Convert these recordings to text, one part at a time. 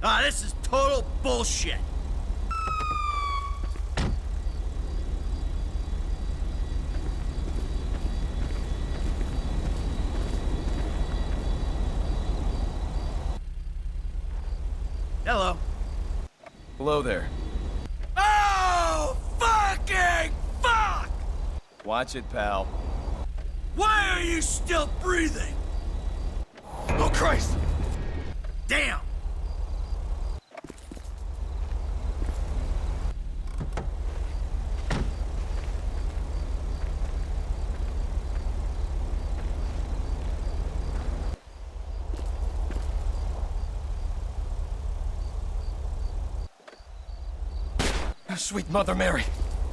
Ah, this is total bullshit. Hello. Hello there. Oh, fucking fuck! Watch it, pal. Why are you still breathing? Oh, Christ! Damn! Sweet Mother Mary.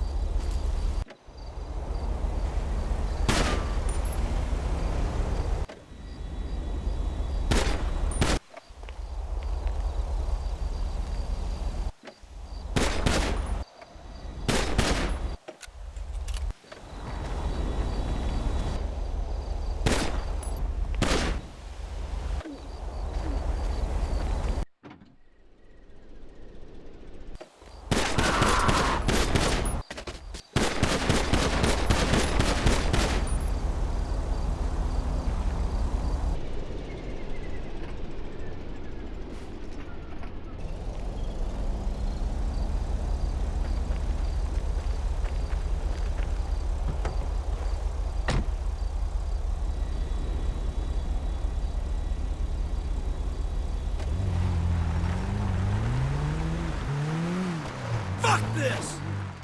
Fuck this!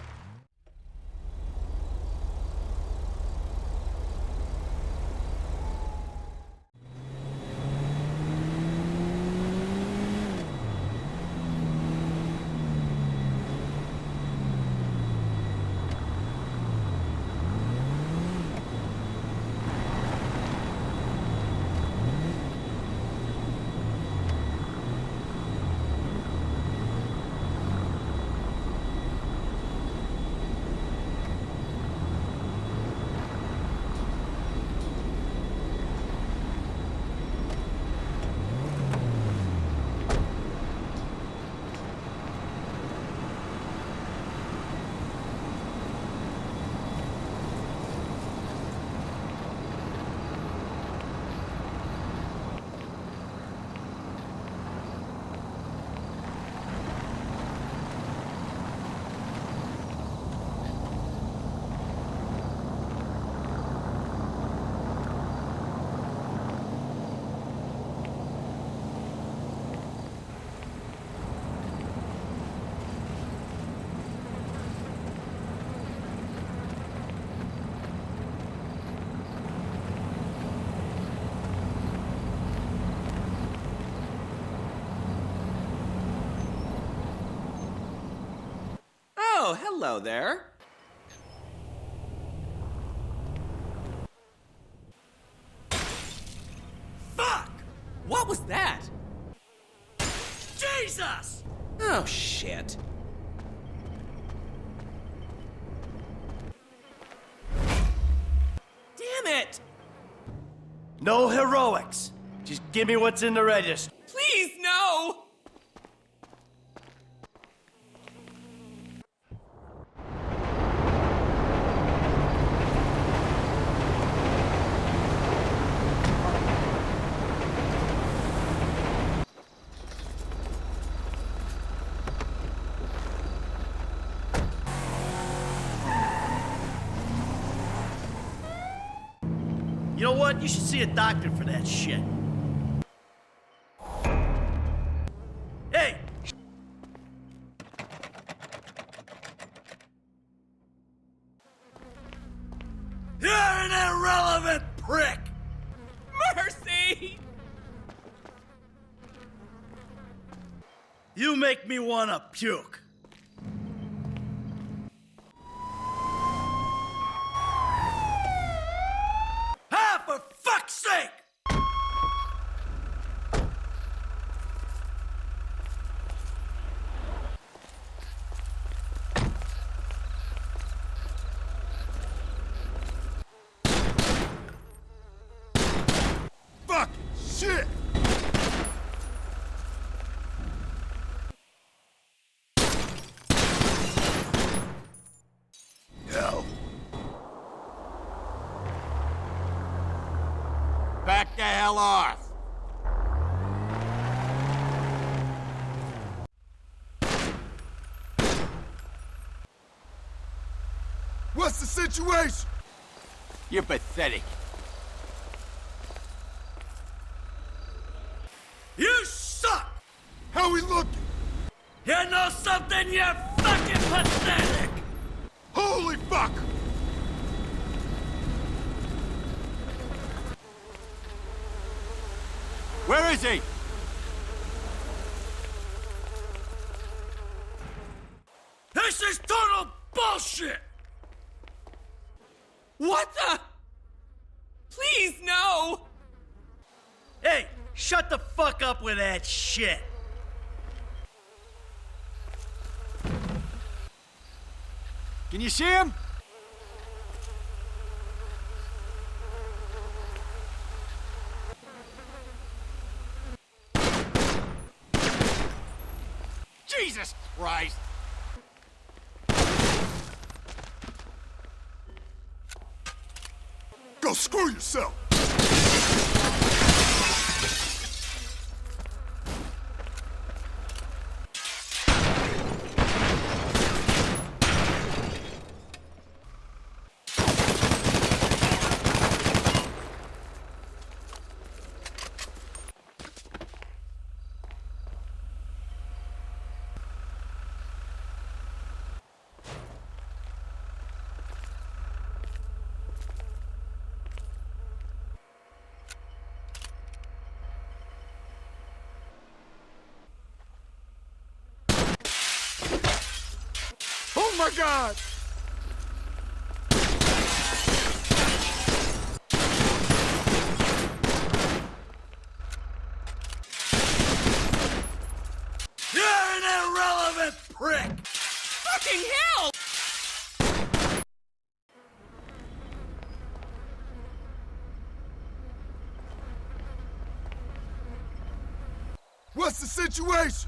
Oh, hello there. Fuck! What was that? Jesus! Oh, shit. Damn it! No heroics. Just give me what's in the register. Please, no! You know what? You should see a doctor for that shit. Hey! You're an irrelevant prick! Mercy! You make me wanna puke. Ah, for fuck's sake! Fuck! Shit! the hell off! What's the situation? You're pathetic. You suck! How we looking? You know something, you're fucking pathetic! Holy fuck! Where is he? This is total bullshit! What the? Please, no! Hey, shut the fuck up with that shit! Can you see him? Jesus Christ! Go screw yourself! Oh my God! You're an irrelevant prick! Fucking hell! What's the situation?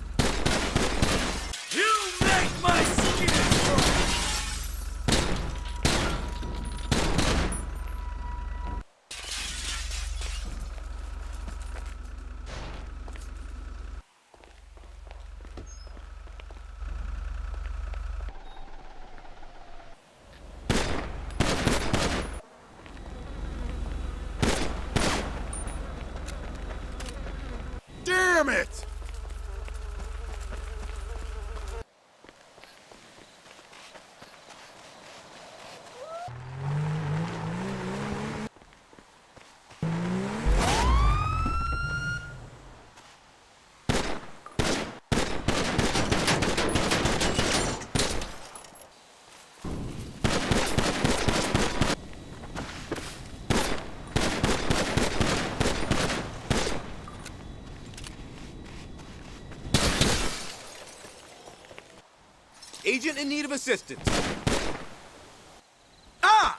You make my skin crawl! Damn it! Agent in need of assistance. Ah!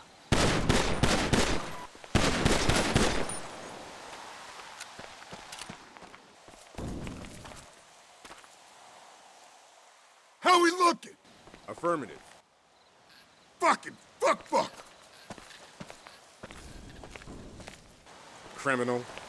How we looking? Affirmative. Fuck! Criminal.